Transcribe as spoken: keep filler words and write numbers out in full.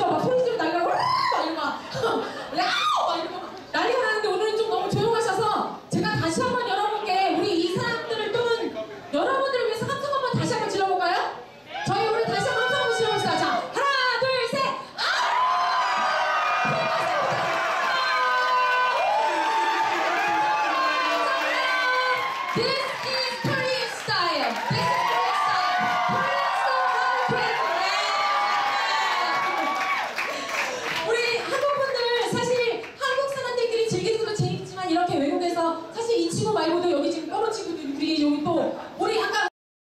그래서 막 소리 지르고 난리가 막 이러고 막 야우 막 이러고 난리가 나는데 오늘은 좀 너무 조용하셔서 제가 다시 한번 여러분께 우리 이 사람들을 또는 여러분들을 위해서 함성 한번 다시 한번 질러볼까요? 저희 오늘 다시 한번 함성 한번 질러봅시다. 자, 하나, 둘, 셋, 아! This